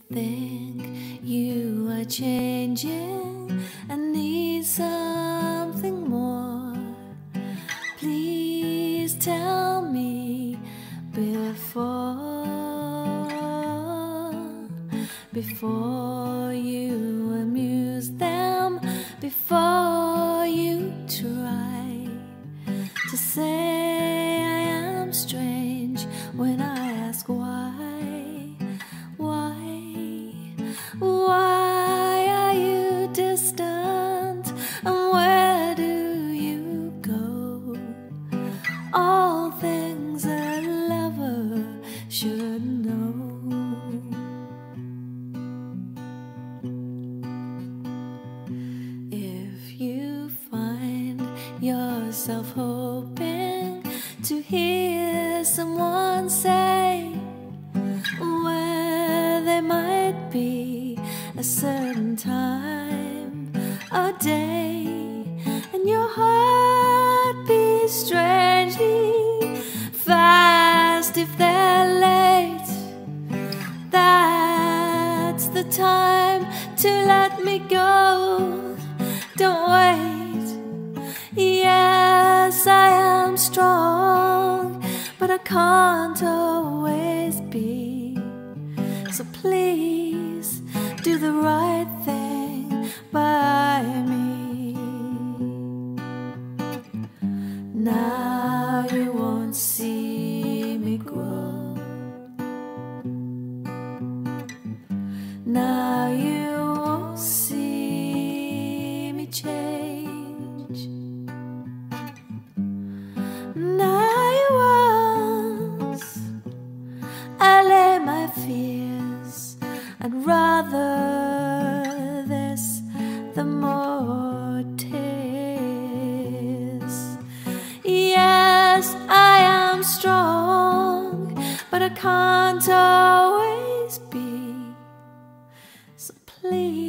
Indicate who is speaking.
Speaker 1: think you are changing and need something more, please tell me before you amuse them, before you try to say I am strange when I ask why are you distant and where do you go? All things a lover should know. If you find yourself hoping to hear someone say where they might be a certain time or day, and your heart beats strangely fast if they're late, that's the time to let me go. Don't wait. Yes, I am strong, but I can't always be. So please do the right thing by me. Now you won't see me grow. Now you won't see me change. Now you won't allay my fears. I'd rather this than more tears. Yes, I am strong, but I can't always be. So please